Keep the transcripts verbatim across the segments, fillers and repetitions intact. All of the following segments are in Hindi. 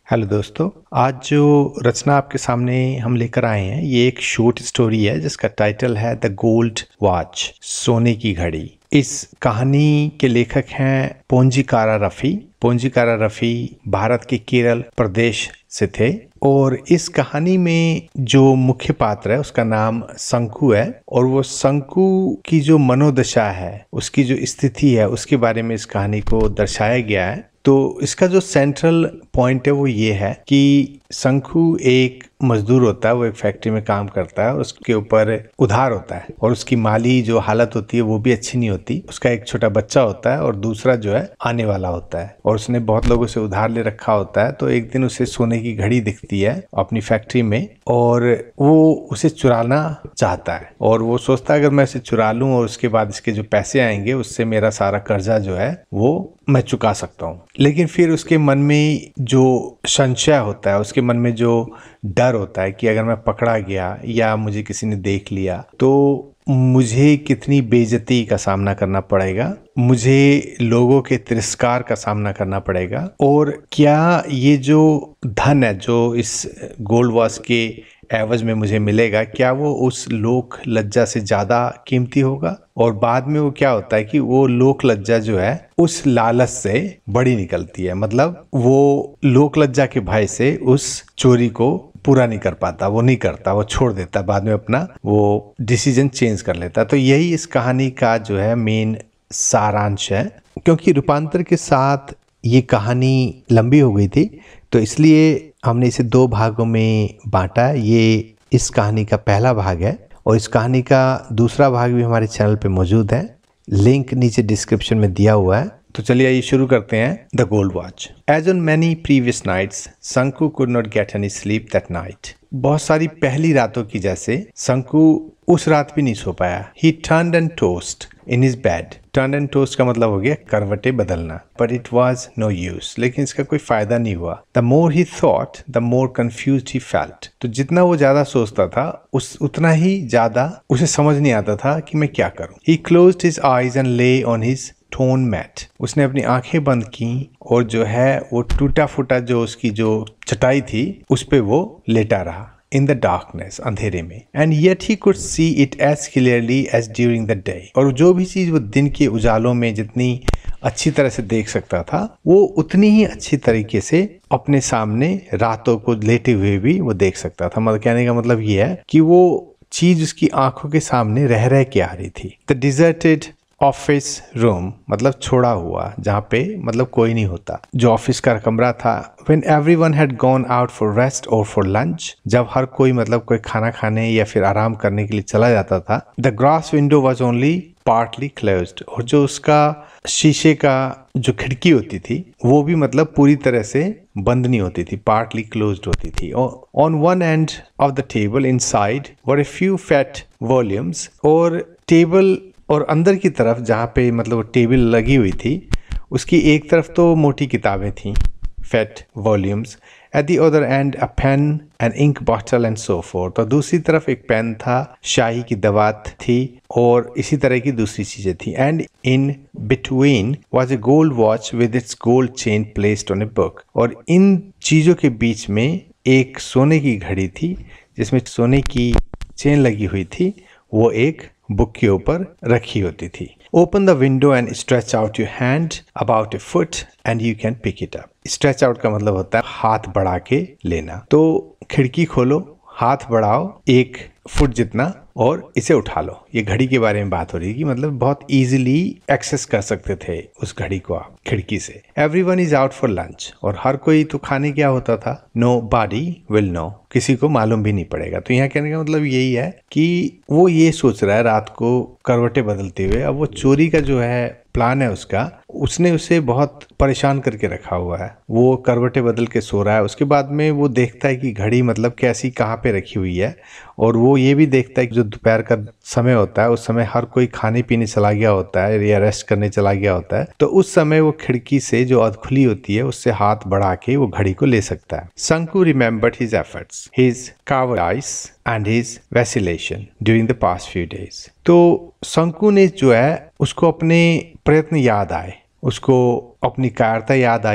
हेलो दोस्तों, आज जो रचना आपके सामने हम लेकर आए हैं ये एक शॉर्ट स्टोरी है जिसका टाइटल है द गोल्ड वॉच, सोने की घड़ी। इस कहानी के लेखक हैं पोंजिकारा रफी। पोंजिकारा रफी भारत के केरल प्रदेश से थे और इस कहानी में जो मुख्य पात्र है उसका नाम संकु है और वो संकु की जो मनोदशा है, उसकी जो स्थिति है, उसके बारे में इस कहानी को दर्शाया गया है। तो इसका जो सेंट्रल पॉइंट है वो ये है कि संकु एक मजदूर होता है, वो एक फैक्ट्री में काम करता है और उसके ऊपर उधार होता है और उसकी माली जो हालत होती है वो भी अच्छी नहीं होती। उसका एक छोटा बच्चा होता है और दूसरा जो है आने वाला होता है और उसने बहुत लोगों से उधार ले रखा होता है। तो एक दिन उसे सोने की घड़ी दिखती है अपनी फैक्ट्री में और वो उसे चुराना चाहता है और वो सोचता है अगर मैं इसे चुरा लूं और उसके बाद इसके जो पैसे आएंगे उससे मेरा सारा कर्जा जो है वो मैं चुका सकता हूँ। लेकिन फिर उसके मन में जो संशय होता है, उसके मन में जो डर होता है कि अगर मैं पकड़ा गया या मुझे किसी ने देख लिया तो मुझे कितनी बेइज्जती का सामना करना पड़ेगा, मुझे लोगों के तिरस्कार का सामना करना पड़ेगा और क्या ये जो धन है जो इस गोल्ड वॉच के एवज में मुझे मिलेगा, क्या वो उस लोक लज्जा से ज्यादा कीमती होगा। और बाद में वो क्या होता है कि वो लोक लज्जा जो है उस लालच से बड़ी निकलती है, मतलब वो लोक लज्जा के भय से उस चोरी को पूरा नहीं कर पाता, वो नहीं करता, वो छोड़ देता, बाद में अपना वो डिसीजन चेंज कर लेता। तो यही इस कहानी का जो है मेन सारांश है। क्योंकि रूपांतर के साथ ये कहानी लंबी हो गई थी तो इसलिए हमने इसे दो भागों में बांटा। ये इस कहानी का पहला भाग है और इस कहानी का दूसरा भाग भी हमारे चैनल पे मौजूद है, लिंक नीचे डिस्क्रिप्शन में दिया हुआ है। तो चलिए आइए शुरू करते हैं। The gold watch. As on many previous nights Sanku could not get any sleep that night. बहुत सारी पहली रातों की जैसे संकु उस रात भी नहीं सो पाया। He turned and tossed in his bed. Turn and toss का मतलब हो गया करवटे बदलना। But it was no use, लेकिन इसका कोई फायदा नहीं हुआ। The more he thought the more confused he felt. तो जितना वो ज्यादा सोचता था उस उतना ही ज्यादा उसे समझ नहीं आता था कि मैं क्या करूं। He closed his eyes and lay on his torn mat. उसने अपनी आंखें बंद की और जो है वो टूटा फूटा जो उसकी जो चटाई थी उस पे वो लेटा रहा। In the darkness, अंधेरे में। And yet he could see it as clearly as during the day. और जो भी चीज वो दिन के उजालों में जितनी अच्छी तरह से देख सकता था वो उतनी ही अच्छी तरीके से अपने सामने रातों को लेटे हुए भी वो देख सकता था। मतलब कहने का मतलब ये है कि वो चीज उसकी आंखों के सामने रह रह के आ रही थी। The deserted ऑफिस रूम, मतलब छोड़ा हुआ, जहाँ पे मतलब कोई नहीं होता, जो ऑफिस का कमरा था। When everyone had gone out for rest or for lunch, जब हर कोई मतलब कोई खाना खाने या फिर आराम करने के लिए चला जाता था। The glass window was only partly closed, और जो उसका शीशे का जो खिड़की होती थी वो भी मतलब पूरी तरह से बंद नहीं होती थी, partly closed होती थी। On one end of the table inside were a few fat volumes, और टेबल और अंदर की तरफ जहाँ पे मतलब टेबल लगी हुई थी उसकी एक तरफ तो मोटी किताबें थीं, fat volumes. At the other end a pen and ink bottle and so forth. तो दूसरी तरफ एक पेन था, शाही की दवात थी और इसी तरह की दूसरी चीजें थी। And in between was a gold watch with its gold chain placed on a book. और इन चीजों के बीच में एक सोने की घड़ी थी जिसमें सोने की चेन लगी हुई थी, वो एक बुक के ऊपर रखी होती थी। Open the window and stretch out your hand about a foot and you can pick it up. Stretch out का मतलब होता है हाथ बढ़ा के लेना। तो खिड़की खोलो, हाथ बढ़ाओ एक फुट जितना और इसे उठा लो। ये घड़ी के बारे में बात हो रही है कि मतलब बहुत इजीली एक्सेस कर सकते थे उस घड़ी को आप खिड़की से। Everyone is out for lunch, और हर कोई तो खाने क्या होता था, नो बॉडी विल नो, किसी को मालूम भी नहीं पड़ेगा। तो यहाँ कहने का मतलब यही है कि वो ये सोच रहा है रात को करवटे बदलते हुए, अब वो चोरी का जो है प्लान है उसका, उसने उसे बहुत परेशान करके रखा हुआ है। वो करवटे बदल के सो रहा है, उसके बाद में वो देखता है कि घड़ी मतलब कैसी कहाँ पे रखी हुई है, और वो ये भी देखता है कि जो दोपहर का समय होता है उस समय हर कोई खाने पीने चला गया होता है या रेस्ट करने चला गया होता है। तो उस समय वो खिड़की से जो अधखुली होती है उससे हाथ बढ़ा के वो घड़ी को ले सकता है। Sanku remembered his efforts, his cowardice and his vacillation during the past few days. तो संकु ने जो है उसको अपने प्रयत्न याद आए, उसको अपनी कायरता याद आई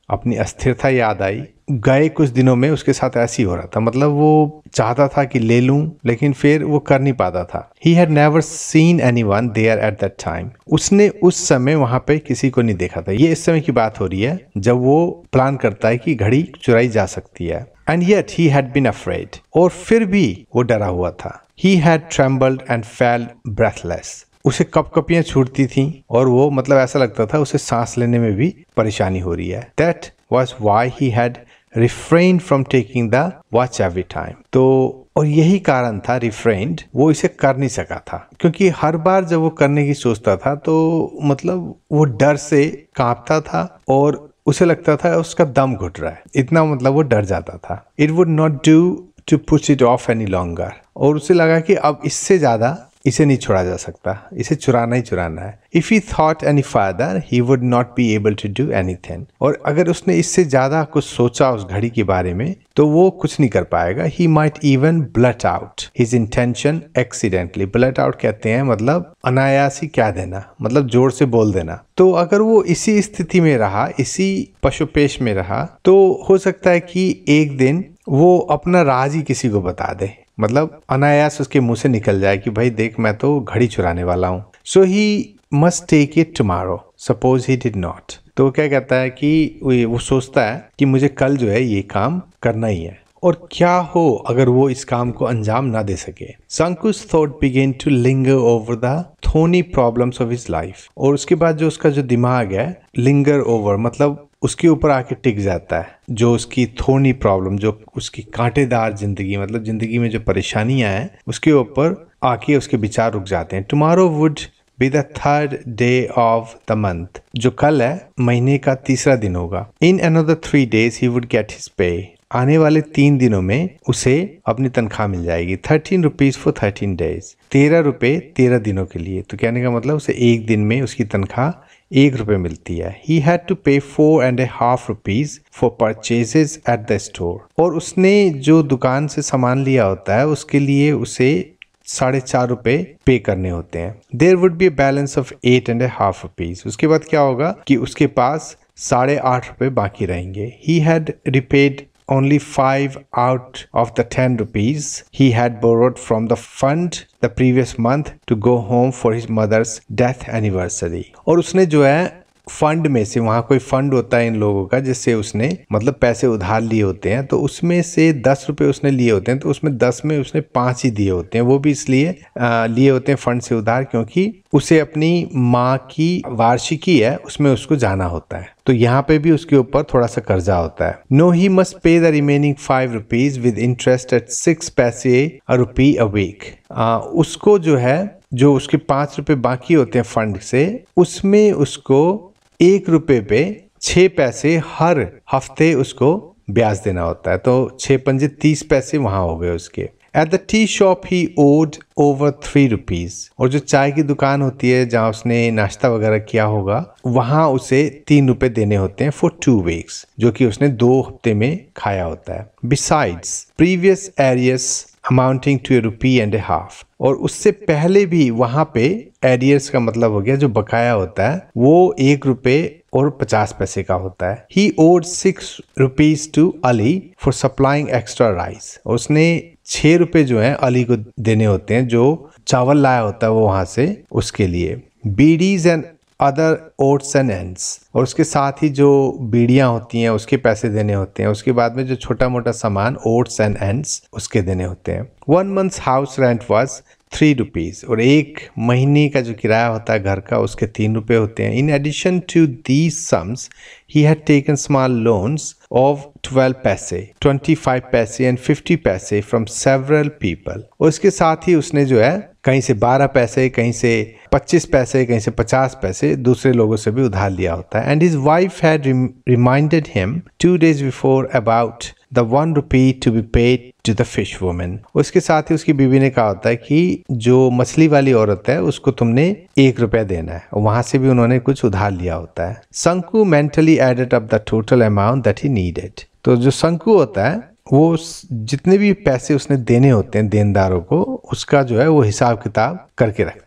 अपनी अस्थिरता याद आई। गए कुछ दिनों में उसके साथ ऐसी हो रहा था, मतलब वो चाहता था कि ले लूं लेकिन फिर वो कर नहीं पाता था। He had never seen anyone there at that time. उसने उस समय वहां पे किसी को नहीं देखा था। ये इस समय की बात हो रही है जब वो प्लान करता है कि घड़ी चुराई जा सकती है। And yet he had been afraid. और फिर भी वो डरा हुआ था। He had trembled and felt breathless. उसे कपकपियां छूटती थीं और वो मतलब ऐसा लगता था उसे सांस लेने में भी परेशानी हो रही है। That was why he had refrained from taking the watch every time. तो और यही कारण था refrained, वो इसे कर नहीं सका था क्योंकि हर बार जब वो करने की सोचता था तो मतलब वो डर से कांपता था और उसे लगता था उसका दम घुट रहा है, इतना मतलब वो डर जाता था। It would not do to push it off any longer. और उसे लगा कि अब इससे ज्यादा इसे नहीं छुड़ा जा सकता, इसे चुराना ही चुराना है। If he thought any further, he would not be able to do anything. और अगर उसने इससे ज्यादा कुछ सोचा उस घड़ी के बारे में तो वो कुछ नहीं कर पाएगा। He might even blurt out his intention accidentally. Blurt out कहते हैं मतलब अनायास ही कह देना, मतलब जोर से बोल देना। तो अगर वो इसी स्थिति में रहा, इसी पशुपेश में रहा, तो हो सकता है कि एक दिन वो अपना राज ही किसी को बता दे, मतलब अनायास उसके मुंह से निकल जाए कि भाई देख मैं तो घड़ी चुराने वाला हूँ। So he must take it tomorrow, suppose he did not. तो क्या कहता है कि वो सोचता है कि मुझे कल जो है ये काम करना ही है, और क्या हो अगर वो इस काम को अंजाम ना दे सके। Sanku's thought began to linger over the thorny problems of his life. और उसके बाद जो उसका जो दिमाग है linger over मतलब उसके ऊपर आके टिक जाता है, जो उसकी थोनी प्रॉब्लम, जो उसकी कांटेदार जिंदगी, मतलब जिंदगी में जो परेशानियां हैं उसके ऊपर आके उसके विचार रुक जाते हैं। Tomorrow would be the third day of the month, जो कल है महीने का तीसरा दिन होगा। In another three days he would get his pay, आने वाले तीन दिनों में उसे अपनी तनख्वाह मिल जाएगी। Thirteen rupees for thirteen days, तेरह रुपए तेरह दिनों के लिए। तो कहने का मतलब उसे एक दिन में उसकी तनख्वाह एक रुपए मिलती है। He had to pay four and a half rupees for purchases at the store. और उसने जो दुकान से सामान लिया होता है उसके लिए उसे साढ़े चार रुपए पे करने होते हैं। There would be a balance of eight and a half rupees. उसके बाद क्या होगा कि उसके पास साढ़े आठ रुपए बाकी रहेंगे। He had repaid only five out of the ten rupees he had borrowed from the fund the previous month to go home for his mother's death anniversary. और उसने जो है फंड में से, वहाँ कोई फंड होता है इन लोगों का जिससे उसने मतलब पैसे उधार लिए होते हैं, तो उसमें से दस रुपए उसने लिए होते हैं, तो उसमें दस में उसने पाँच ही दिए होते हैं। वो भी इसलिए लिए होते हैं फंड से उधार क्योंकि उसे अपनी माँ की वार्षिकी है उसमें उसको जाना होता है, तो यहाँ पे भी उसके ऊपर थोड़ा सा कर्जा होता है। No he must pay the remaining five rupees with interest at six paise a rupee a week. उसको जो है जो उसके पाँच रुपए बाकी होते हैं फंड से, उसमें उसको एक रुपए पे छह पैसे हर हफ्ते उसको ब्याज देना होता है, तो छह पंजे तीस पैसे वहां हो गए उसके। At the tea shop he owed over three rupees, और जो चाय की दुकान होती है जहां उसने नाश्ता वगैरह किया होगा वहां उसे तीन रुपए देने होते हैं फॉर टू वीक्स, जो कि उसने दो हफ्ते में खाया होता है। Besides previous arrears amounting to a rupee and a half, और उससे पहले भी वहां पे एरियर्स का मतलब हो गया जो बकाया होता है वो एक रुपए और पचास पैसे का होता है। He owed six rupees to Ali for supplying extra rice, और उसने छह रुपए जो है अली को देने होते हैं जो चावल लाया होता है वो वहां से उसके लिए। Beedis and other odds and ends, और उसके साथ ही जो बीड़ियां होती हैं उसके पैसे देने होते हैं। उसके बाद में जो छोटा मोटा सामान ओट्स एंड एंड्स उसके देने होते हैं। One month's house rent was three rupees, और एक महीने का जो किराया होता है घर का उसके तीन रुपए होते हैं। In addition to these sums he had taken small loans of twelve paise, twenty five paise and fifty paise from several people, और इसके साथ ही उसने जो है कहीं से बारह पैसे, कहीं से पच्चीस पैसे, कहीं से पचास पैसे दूसरे लोगों से भी उधार लिया होता है। And his wife had reminded him two days before about the one rupee to be paid to the fish woman. उसके साथ ही उसकी बीवी ने कहा होता है कि जो मछली वाली औरत है उसको तुमने एक रुपया देना है, और वहां से भी उन्होंने कुछ उधार लिया होता है। Sanku mentally added up the total amount that he needed, तो जो संकु होता है वो जितने भी पैसे उसने देने होते हैं देनदारों को उसका जो है वो हिसाब किताब करके रखता है।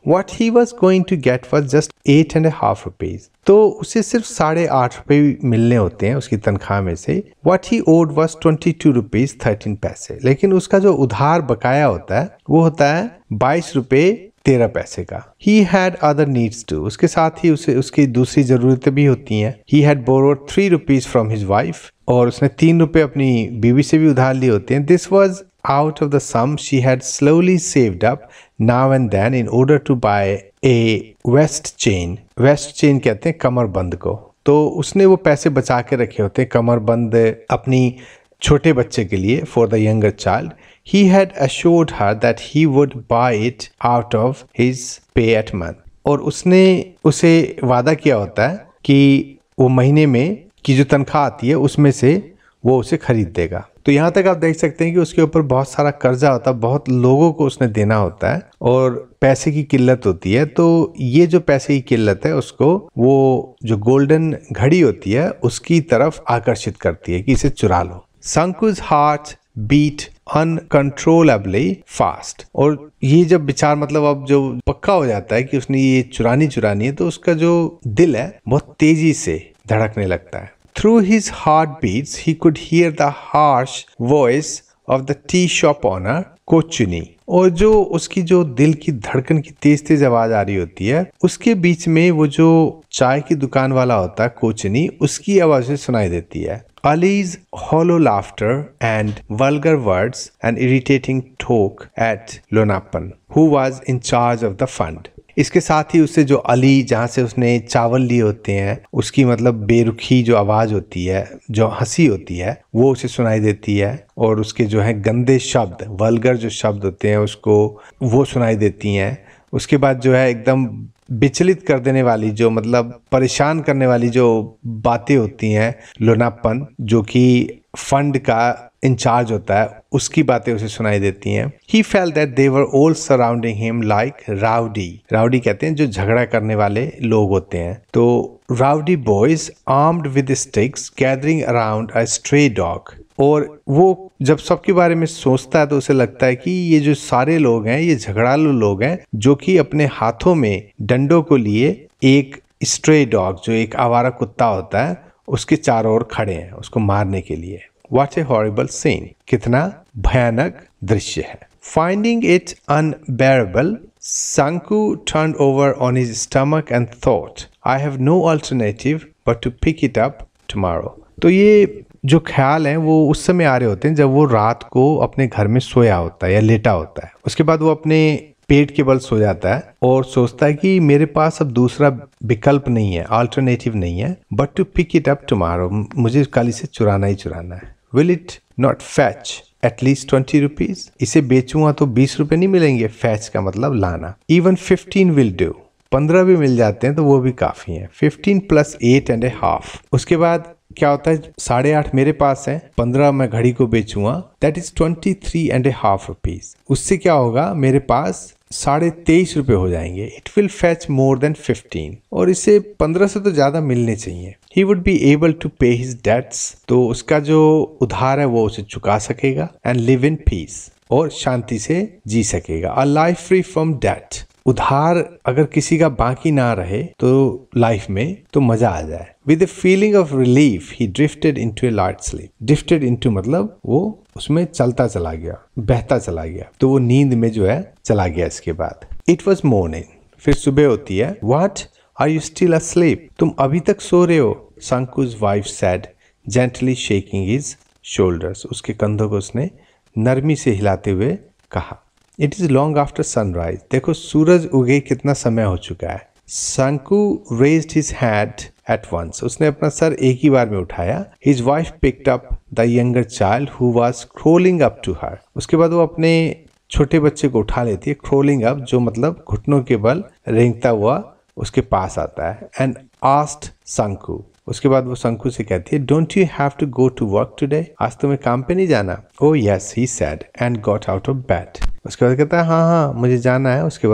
What he was going to get was just eight and a half rupees. तो उसे सिर्फ साढ़े आठ रुपए मिलने होते हैं उसकी तनख्वाह में से. What he owed was twenty-two rupees thirteen पैसे. लेकिन उसका जो उधार बकाया होता है वो होता है बाईस रुपए तेरह पैसे का. He had other needs too. उसके साथ ही उसे उसकी दूसरी जरूरतें भी होती हैं. He had borrowed three rupees from his wife. और उसने तीन रुपए अपनी बीवी से भी उधार लिए होते हैं. This was out of the sum she had slowly saved up now and then in order to buy a waist chain. Waist chain कहते हैं कमरबंद को. तो उसने वो पैसे बचा के रखे होते हैं कमरबंद अपनी छोटे बच्चे के लिए for the younger child. He had assured her that he would buy it out of his pay at month. और उसने उसे वादा किया होता है कि वो महीने में की जो तनख्वाह आती है उसमें से वो उसे खरीद देगा. तो यहाँ तक आप देख सकते हैं कि उसके ऊपर बहुत सारा कर्जा होता है, बहुत लोगों को उसने देना होता है और पैसे की किल्लत होती है. तो ये जो पैसे की किल्लत है उसको वो जो गोल्डन घड़ी होती है उसकी तरफ आकर्षित करती है कि इसे चुरा लो. Sanku's heart beat uncontrollably fast. और ये जब विचार मतलब अब जो पक्का हो जाता है कि उसने ये चुरानी चुरानी है तो उसका जो दिल है बहुत तेजी से धड़कने लगता है. Through his heartbeats, he could hear the harsh voice of the tea shop owner, कोचुनी. और जो उसकी जो दिल की धड़कन की तेज तेज आवाज आ रही होती है उसके बीच में वो जो चाय की दुकान वाला होता है कोचुनी उसकी आवाज़ें सुनाई देती है. Ali's hollow laughter and vulgar words and irritating talk at Lonappan, who was in charge of the fund. इसके साथ ही उससे जो अली जहाँ से उसने चावल लिए होते हैं उसकी मतलब बेरुखी जो आवाज़ होती है जो हंसी होती है वो उसे सुनाई देती है. और उसके जो है गंदे शब्द वल्गर जो शब्द होते हैं उसको वो सुनाई देती हैं. उसके बाद जो है एकदम विचलित कर देने वाली जो मतलब परेशान करने वाली जो बातें होती हैं लोनापन जो कि फंड का इंचार्ज होता है उसकी बातें उसे सुनाई देती हैं. He felt that they were all surrounding him like rowdy. rowdy कहते हैं जो झगड़ा करने वाले लोग होते हैं. तो rowdy boys armed with sticks gathering around a stray dog. और वो जब सबके बारे में सोचता है तो उसे लगता है कि ये जो सारे लोग हैं ये झगड़ालू लोग हैं जो कि अपने हाथों में डंडों को लिए एक स्ट्रे डॉग जो एक आवारा कुत्ता होता है उसके चारों ओर खड़े हैं उसको मारने के लिए. What a horrible scene. कितना भयानक दृश्य है. Finding it unbearable, Sanku turned over on his stomach and thought, I have no alternative but to pick it up tomorrow. तो ये जो ख्याल हैं वो उस समय आ रहे होते हैं जब वो रात को अपने घर में सोया होता है या लेटा होता है. उसके बाद वो अपने पेट के बल सो जाता है और सोचता है कि मेरे पास अब दूसरा विकल्प नहीं है, अल्टरनेटिव नहीं है, but to pick it up tomorrow, मुझे कल इसे चुराना ही चुराना है. Will it not fetch at least twenty rupees, इसे बेचूंगा तो बीस रुपए नहीं मिलेंगे, फैच का मतलब लाना. इवन फिफ्टीन विल डू, पंद्रह भी मिल जाते हैं तो वो भी काफी है. Fifteen plus eight and a half. उसके बाद क्या होता है, साढ़े आठ मेरे पास है, पंद्रह मैं घड़ी को बेचूंगा, that is twenty three and a half rupees. उससे क्या होगा, मेरे पास साढ़े तेईस रुपए हो जाएंगे. It will fetch more than fifteen, और इसे पंद्रह से तो ज्यादा मिलने चाहिए. He would be able to pay his debts, तो उसका जो उधार है वो उसे चुका सकेगा. एंड लिव इन पीस, और शांति से जी सकेगा. A life free from debt, उधार अगर किसी का बाकी ना रहे तो लाइफ में तो मजा आ जाए. With the feeling of relief he drifted into a light sleep. Drifted into मतलब वो उसमें चलता चला गया, बहता चला गया, तो वो नींद में जो है चला गया. इसके बाद इट वॉज मॉर्निंग, फिर सुबह होती है. What are you still asleep, तुम अभी तक सो रहे हो, Sanku's wife said gently shaking his shoulders. उसके कंधों को उसने नरमी से हिलाते हुए कहा. It is long after sunrise, देखो सूरज उगे कितना समय हो चुका है. Sanku raised his head at once, उसने अपना सर एक ही बार में उठाया. His wife picked up the younger child who was crawling up to her. उसके बाद वो अपने छोटे बच्चे को उठा लेती है. क्रोलिंग अप जो मतलब घुटनों के बल रेंगता हुआ उसके पास आता है. एंड आस्क्ड संकु, उसके बाद वो संकु से कहती है, don't you have to go to work today, आज तुम्हें काम पे नहीं जाना. Oh yes, he said and got out of bed. उसके बाद कहता है हाँ हाँ मुझे जाना है. उसके बाद वो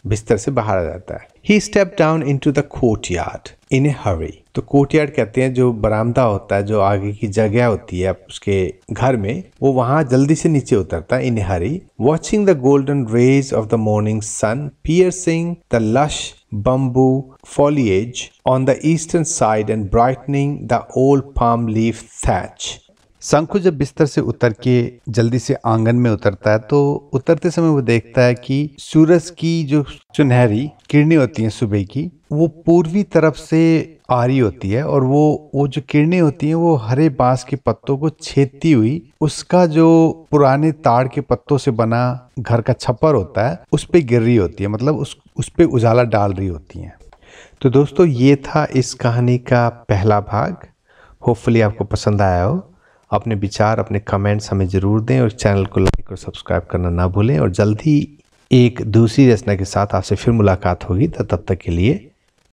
बिस्तर से बाहर आ जाता है। He stepped down into the courtyard in a hurry. तो कोर्टयार्ड कहते हैं जो बरामदा होता है, जो आगे की जगह होती है उसके घर में, वो वहां जल्दी से नीचे उतरता है in a hurry. Watching the golden rays of the morning sun piercing the lush bamboo foliage on the eastern side and brightening the old palm leaf thatch. शंकु जब बिस्तर से उतर के जल्दी से आंगन में उतरता है तो उतरते समय वो देखता है कि सूरज की जो सुनहरी किरणें होती हैं सुबह की, वो पूर्वी तरफ से आ रही होती है और वो वो जो किरणें होती हैं वो हरे बांस के पत्तों को छेदती हुई उसका जो पुराने ताड़ के पत्तों से बना घर का छप्पर होता है उस पे गिर रही होती है, मतलब उस उस पे उजाला डाल रही होती हैं। तो दोस्तों ये था इस कहानी का पहला भाग। होपफुली आपको पसंद आया हो। अपने विचार, अपने कमेंट्स हमें ज़रूर दें और चैनल को लाइक और सब्सक्राइब करना ना भूलें। और जल्द ही एक दूसरी रचना के साथ आपसे फिर मुलाकात होगी। तब तक के लिए